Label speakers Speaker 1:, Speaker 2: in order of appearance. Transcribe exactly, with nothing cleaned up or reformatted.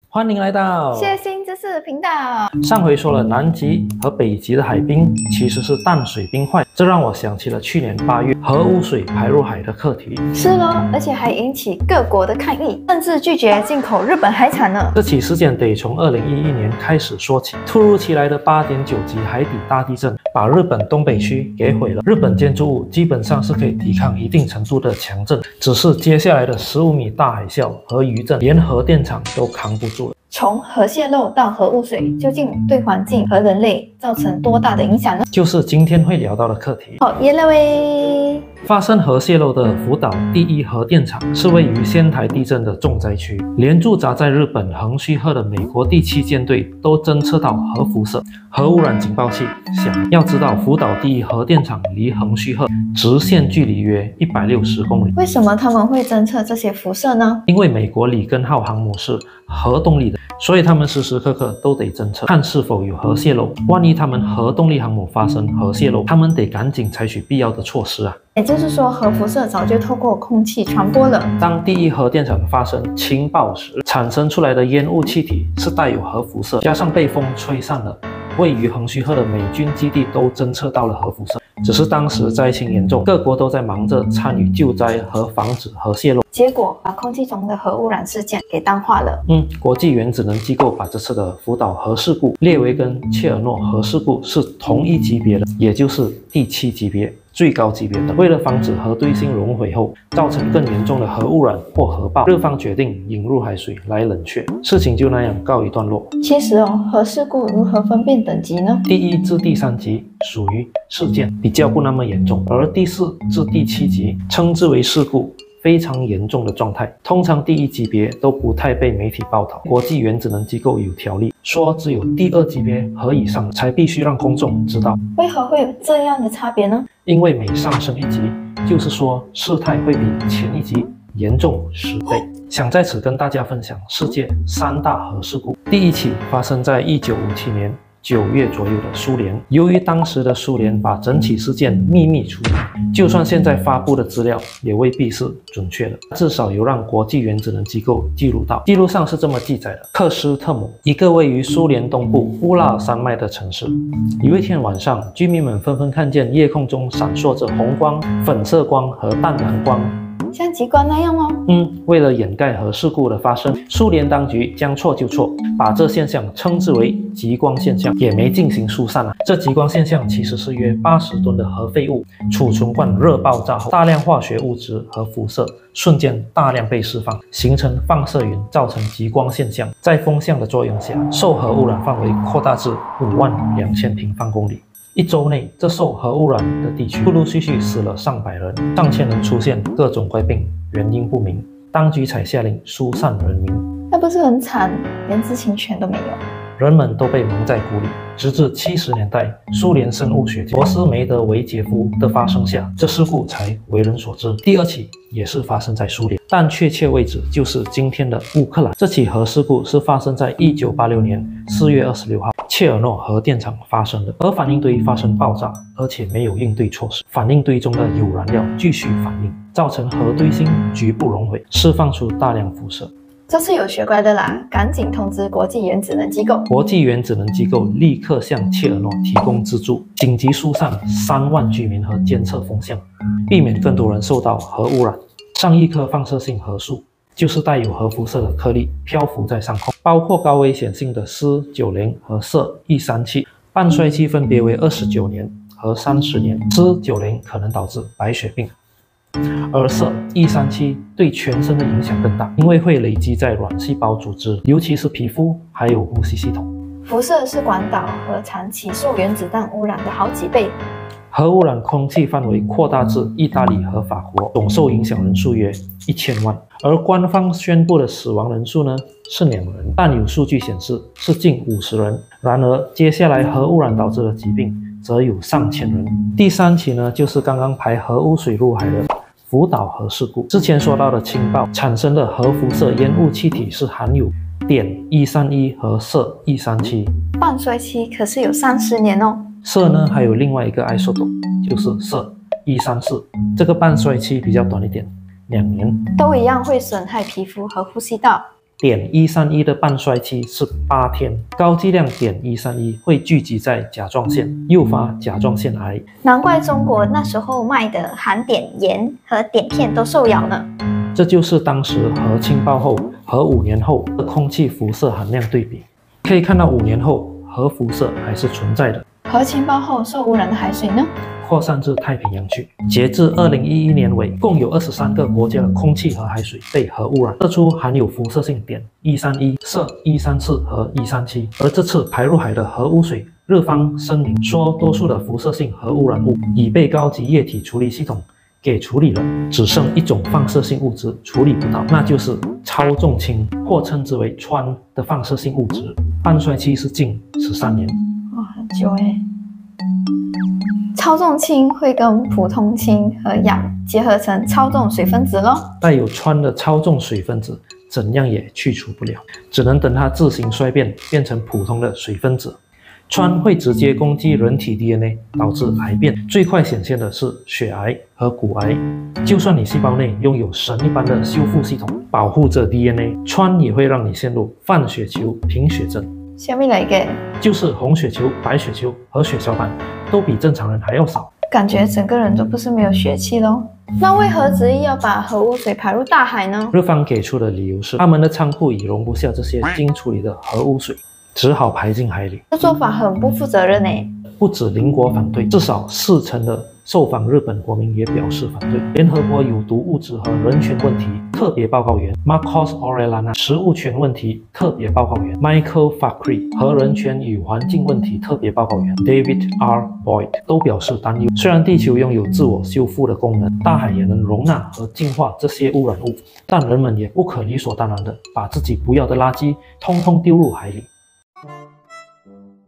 Speaker 1: 欢迎来到
Speaker 2: 谢新知识频道。
Speaker 1: 上回说了南极和北极的海冰其实是淡水冰块，这让我想起了去年八月核污水排入海的课题。
Speaker 2: 是咯，而且还引起各国的抗议，甚至拒绝进口日本海产呢。
Speaker 1: 这起事件得从二零一一年开始说起。突如其来的八点九级海底大地震把日本东北区给毁了。日本建筑物基本上是可以抵抗一定程度的强震，只是接下来的十五米大海啸和余震，连核电厂都扛不住了。
Speaker 2: 从核泄漏到核污水，究竟对环境和人类造成多大的影响呢？
Speaker 1: 就是今天会聊到的课题。
Speaker 2: 好耶了喂！
Speaker 1: 发生核泄漏的福岛第一核电厂是位于仙台地震的重灾区，连驻扎在日本横须贺的美国第七舰队都侦测到核辐射、核污染警报器响。要知道，福岛第一核电厂离横须贺直线距离约一百六十公里。
Speaker 2: 为什么他们会侦测这些辐射呢？
Speaker 1: 因为美国里根号航母是核动力的，所以他们时时刻刻都得侦测，看是否有核泄漏。万一他们核动力航母发生核泄漏，他们得赶紧采取必要的措施啊。
Speaker 2: 也就是说，核辐射早就透过空气传播了。
Speaker 1: 当第一核电厂发生氢爆时，产生出来的烟雾气体是带有核辐射，加上被风吹散了，位于横须贺的美军基地都侦测到了核辐射。只是当时灾情严重，各国都在忙着参与救灾和防止核泄漏，
Speaker 2: 结果把空气中的核污染事件给淡化了。
Speaker 1: 嗯，国际原子能机构把这次的福岛核事故列为跟切尔诺核事故是同一级别的，也就是第七级别。最高级别的。为了防止核堆芯熔毁后造成更严重的核污染或核爆，日方决定引入海水来冷却，事情就那样告一段落。
Speaker 2: 其实哦，核事故如何分辨等级呢？
Speaker 1: 第一至第三级属于事件，比较不那么严重，而第四至第七级称之为事故，非常严重的状态。通常第一级别都不太被媒体报道，国际原子能机构有条例说只有第二级别和以上才必须让公众知道。
Speaker 2: 为何会有这样的差别呢？
Speaker 1: 因为每上升一级，就是说事态会比前一级严重十倍。想在此跟大家分享世界三大核事故。第一起发生在一九五七年九月左右的苏联，由于当时的苏联把整起事件秘密处理，就算现在发布的资料也未必是准确的，至少有让国际原子能机构记录到。记录上是这么记载的：克斯特姆，一个位于苏联东部乌拉尔山脉的城市，有一天晚上，居民们纷纷看见夜空中闪烁着红光、粉色光和淡蓝光，
Speaker 2: 像极光那样哦。
Speaker 1: 嗯，为了掩盖核事故的发生，苏联当局将错就错，把这现象称之为极光现象，也没进行疏散啊。这极光现象其实是约八十吨的核废物储存罐热爆炸后，大量化学物质和辐射瞬间大量被释放，形成放射云，造成极光现象。在风向的作用下，受核污染范围扩大至五万两千平方公里。一周内，这受核污染的地区陆陆续续死了上百人，上千人出现各种怪病，原因不明。当局才下令疏散人民。
Speaker 2: 那不是很惨，连知情权都没有。
Speaker 1: 人们都被蒙在鼓里，直至七十年代，苏联生物学家博斯梅德韦杰夫的发生下，这事故才为人所知。第二起也是发生在苏联，但确切位置就是今天的乌克兰。这起核事故是发生在一九八六年四月二十六号，切尔诺核电厂发生的。核反应堆发生爆炸，而且没有应对措施，反应堆中的铀燃料继续反应，造成核堆芯局部熔毁，释放出大量辐射。
Speaker 2: 这次有学乖的啦，赶紧通知国际原子能机构。
Speaker 1: 国际原子能机构立刻向切尔诺提供资助，紧急疏散三万居民和监测风向，避免更多人受到核污染。上亿颗放射性核素，就是带有核辐射的颗粒，漂浮在上空，包括高危险性的铯九零和铯一三七，半衰期分别为二十九年和三十年。铯九零可能导致白血病，而铯一三七对全身的影响更大，因为会累积在卵细胞组织，尤其是皮肤还有呼吸系统。
Speaker 2: 辐射是广岛和长期受原子弹污染的好几倍。
Speaker 1: 核污染空气范围扩大至意大利和法国，总受影响人数约一千万，而官方宣布的死亡人数呢是两人，但有数据显示是近五十人。然而，接下来核污染导致的疾病则有上千人。第三起呢，就是刚刚排核污水入海的福岛核事故。之前说到的氢爆产生的核辐射烟雾气体是含有碘一三一和铯一三七，
Speaker 2: 半衰期可是有三十年哦。
Speaker 1: 铯呢还有另外一个 isotope， 就是铯一三四，这个半衰期比较短一点，两年。
Speaker 2: 都一样会损害皮肤和呼吸道。
Speaker 1: 碘一三一的半衰期是八天，高剂量碘一三一会聚集在甲状腺，诱发甲状腺癌。
Speaker 2: 难怪中国那时候卖的含碘盐和碘片都受咬呢。
Speaker 1: 这就是当时核氢爆后和五年后的空气辐射含量对比，可以看到五年后核辐射还是存在的。
Speaker 2: 核氢爆后受污染的海水呢？
Speaker 1: 扩散至太平洋去。截至二零一一年尾，共有二十三个国家的空气和海水被核污染，测出含有辐射性碘一三一、铯一三四和一三七。而这次排入海的核污水，日方声明说，多数的辐射性核污染物已被高级液体处理系统给处理了，只剩一种放射性物质处理不到，那就是超重氢，或称之为氚的放射性物质。半衰期是近十三年。
Speaker 2: 哇，很久哎。超重氢会跟普通氢和氧结合成超重水分子咯。
Speaker 1: 带有氚的超重水分子怎样也去除不了，只能等它自行衰变，变成普通的水分子。氚会直接攻击人体 D N A， 导致癌变，最快显现的是血癌和骨癌。就算你细胞内拥有神一般的修复系统，保护着 D N A， 氚也会让你陷入泛血球、贫血症。
Speaker 2: 下面来一个，
Speaker 1: 就是红血球、白血球和血小板都比正常人还要少，
Speaker 2: 感觉整个人都不是没有血气咯。那为何执意要把核污水排入大海呢？
Speaker 1: 日方给出的理由是，他们的仓库已容不下这些经处理的核污水，只好排进海里。
Speaker 2: 这做法很不负责任诶。
Speaker 1: 不止邻国反对，至少四成的受访日本国民也表示反对。联合国有毒物质和人权问题特别报告员 Marcos Orellana、食物权问题特别报告员 Michael Fakhri 和人权与环境问题特别报告员 David R. Boyd 都表示担忧。虽然地球拥有自我修复的功能，大海也能容纳和净化这些污染物，但人们也不可理所当然的把自己不要的垃圾通通丢入海里。